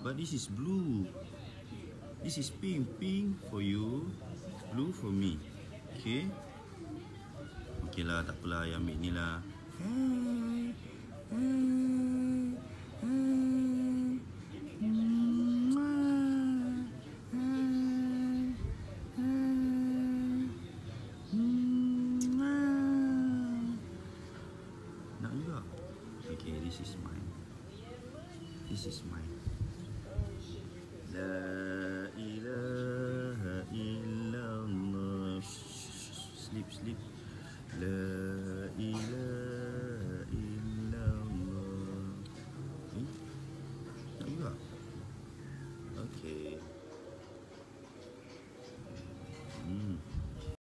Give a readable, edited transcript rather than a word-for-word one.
But this is blue. This is pink. Pink for you, blue for me. Okay? Okay lah, tak apalah. Yang ambil ni lah. Nak juga. Okay, this is mine. This is mine.